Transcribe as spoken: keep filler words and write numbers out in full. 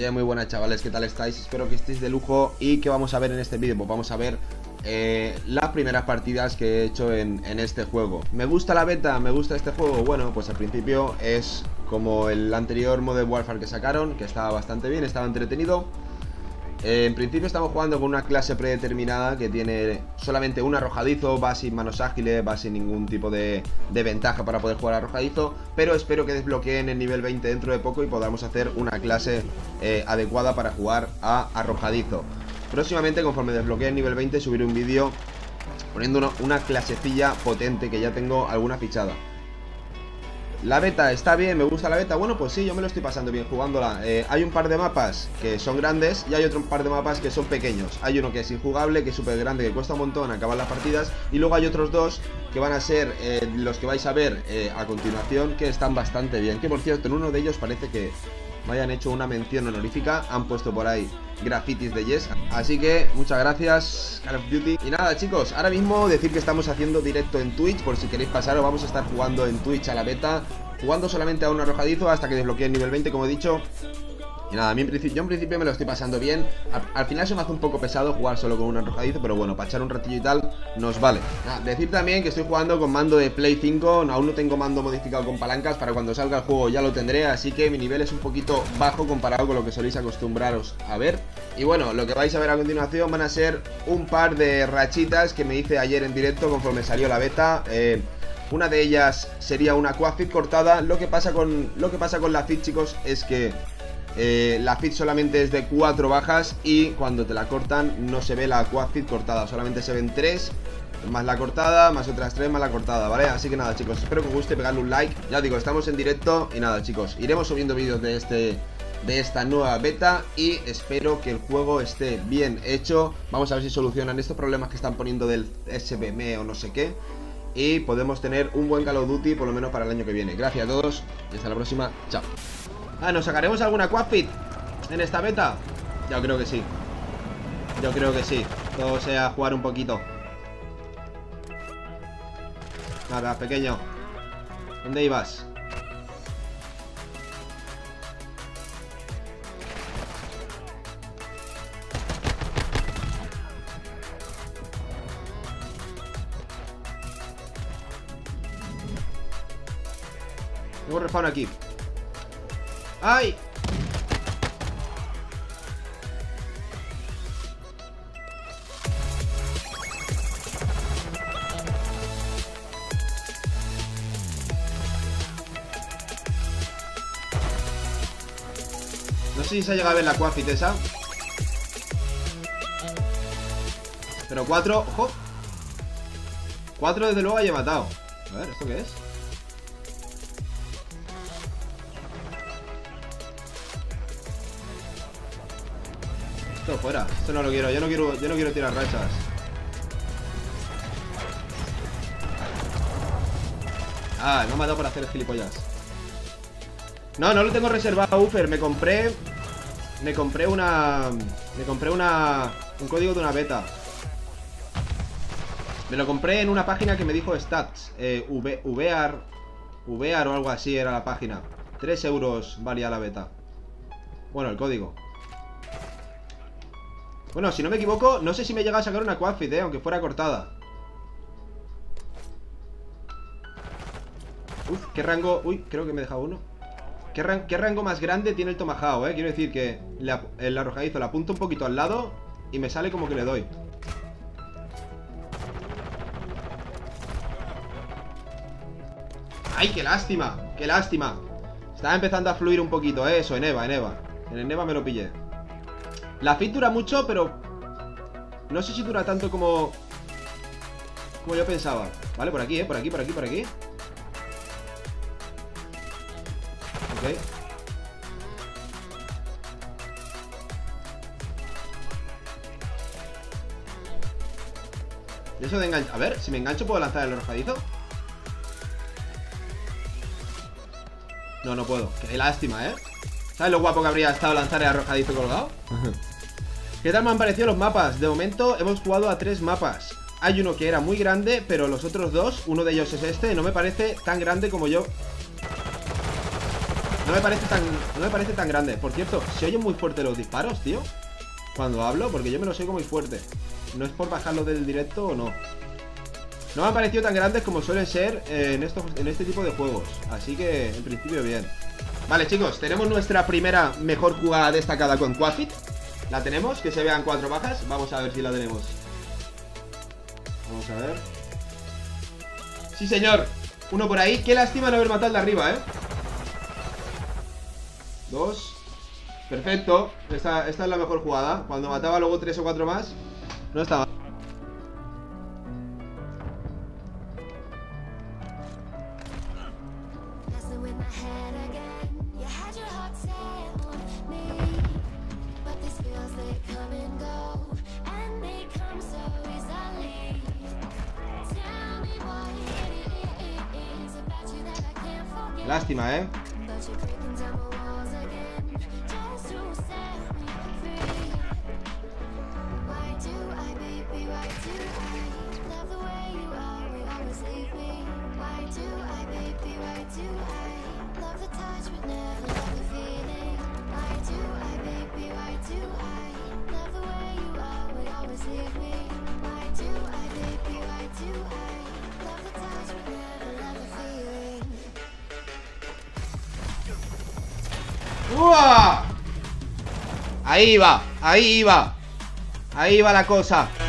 Yeah, muy buenas chavales, ¿qué tal estáis? Espero que estéis de lujo. ¿Y qué vamos a ver en este vídeo? Pues vamos a ver eh, las primeras partidas que he hecho en, en este juego. ¿Me gusta la beta? ¿Me gusta este juego? Bueno, pues al principio es como el anterior Modern Warfare que sacaron, que estaba bastante bien, estaba entretenido. eh, En principio estamos jugando con una clase predeterminada que tiene solamente un arrojadizo, va sin manos ágiles, va sin ningún tipo de, de ventaja para poder jugar arrojadizo. Pero espero que desbloqueen el nivel veinte dentro de poco y podamos hacer una clase eh, adecuada para jugar a arrojadizo. Próximamente, conforme desbloquee el nivel veinte, subiré un vídeo poniendo una, una clasecilla potente que ya tengo alguna fichada. La beta, ¿está bien? ¿Me gusta la beta? Bueno, pues sí, yo me lo estoy pasando bien jugándola. eh, Hay un par de mapas que son grandes y hay otro par de mapas que son pequeños. Hay uno que es injugable, que es súper grande, que cuesta un montón acabar las partidas. Y luego hay otros dos que van a ser eh, los que vais a ver eh, a continuación, que están bastante bien. Que por cierto, en uno de ellos parece que me hayan hecho una mención honorífica. Han puesto por ahí grafitis de Yes. Así que muchas gracias, Call of Duty. Y nada chicos, ahora mismo decir que estamos haciendo directo en Twitch. Por si queréis pasaros, vamos a estar jugando en Twitch a la beta, jugando solamente a un arrojadizo hasta que desbloquee el nivel veinte, como he dicho. Y nada, a mí en principio, yo en principio me lo estoy pasando bien. Al, al final se me hace un poco pesado jugar solo con un arrojadizo, pero bueno, para echar un ratillo y tal, nos vale. Nada, decir también que estoy jugando con mando de Play cinco. Aún no tengo mando modificado con palancas. Para cuando salga el juego ya lo tendré. Así que mi nivel es un poquito bajo comparado con lo que soléis acostumbraros a ver. Y bueno, lo que vais a ver a continuación van a ser un par de rachitas que me hice ayer en directo conforme salió la beta. Eh... Una de ellas sería una quad feed cortada. Lo que pasa con, lo que pasa con la feed, chicos, es que eh, la feed solamente es de cuatro bajas y cuando te la cortan no se ve la quad feed cortada. Solamente se ven tres, más la cortada, más otras tres, más la cortada, ¿vale? Así que nada, chicos, espero que os guste, pegarle un like. Ya digo, estamos en directo y nada, chicos, iremos subiendo vídeos de este... de esta nueva beta y espero que el juego esté bien hecho. Vamos a ver si solucionan estos problemas que están poniendo del S B M o no sé qué, y podemos tener un buen Call of Duty por lo menos para el año que viene. Gracias a todos y hasta la próxima. Chao. Ah, ¿nos sacaremos alguna quad feed en esta beta? Yo creo que sí. Yo creo que sí. Todo sea jugar un poquito. Nada, pequeño. ¿Dónde ibas? Tengo respawn aquí. ¡Ay! No sé si se ha llegado a ver la quad feed esa. Pero cuatro, ojo. Cuatro desde luego haya matado. A ver, ¿esto qué es? Esto fuera, esto no lo quiero, yo no quiero, yo no quiero tirar rachas. Ah, me ha matado por hacer gilipollas. No, no lo tengo reservado, Ufer, me compré. Me compré una. Me compré una. Un código de una beta. Me lo compré en una página que me dijo Stats. Eh, Uvear. Uvear o algo así era la página. tres euros valía la beta. Bueno, el código. Bueno, si no me equivoco, no sé si me llega a sacar una quad feed, eh, aunque fuera cortada. Uf, qué rango... Uy, creo que me he dejado uno. ¿Qué, ran... ¿Qué rango más grande tiene el tomahawk, eh? Quiero decir que le... el arrojadizo la apunto un poquito al lado y me sale como que le doy. ¡Ay, qué lástima! ¡Qué lástima! Estaba empezando a fluir un poquito, eh. Eso, en Eva, en Eva. En el Eva me lo pillé. La feed dura mucho, pero no sé si dura tanto como Como yo pensaba. Vale, por aquí, eh, por aquí, por aquí, por aquí. Ok. Y eso de engancho. A ver, si me engancho puedo lanzar el arrojadizo. No, no puedo. Qué lástima, eh. ¿Sabes lo guapo que habría estado lanzar el arrojadizo colgado? ¿Qué tal me han parecido los mapas? De momento hemos jugado a tres mapas. Hay uno que era muy grande, pero los otros dos, uno de ellos es este, no me parece tan grande como yo. no me parece tan, no me parece tan grande. Por cierto, se oyen muy fuerte los disparos, tío, cuando hablo, porque yo me los oigo muy fuerte. No es por bajarlo del directo o no. No me han parecido tan grandes como suelen ser eh, en, estos, en este tipo de juegos. Así que, en principio, bien. Vale, chicos, tenemos nuestra primera mejor jugada destacada con Quadfit. La tenemos, que se vean cuatro bajas. Vamos a ver si la tenemos. Vamos a ver. Sí, señor. Uno por ahí. Qué lástima no haber matado al de arriba, ¿eh? Dos. Perfecto. Esta, esta es la mejor jugada. Cuando mataba luego tres o cuatro más, no estaba. Lástima, ¿eh? ¡Uah! Ahí va, ahí va. Ahí va la cosa.